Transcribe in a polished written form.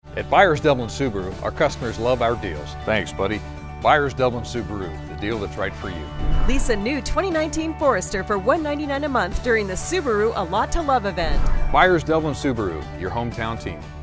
At Byers Dublin Subaru, our customers love our deals. Thanks, buddy. Byers Dublin Subaru, the deal that's right for you. Lease a new 2019 Forester for $199 a month during the Subaru A Lot to Love event. Byers Dublin Subaru, your hometown team.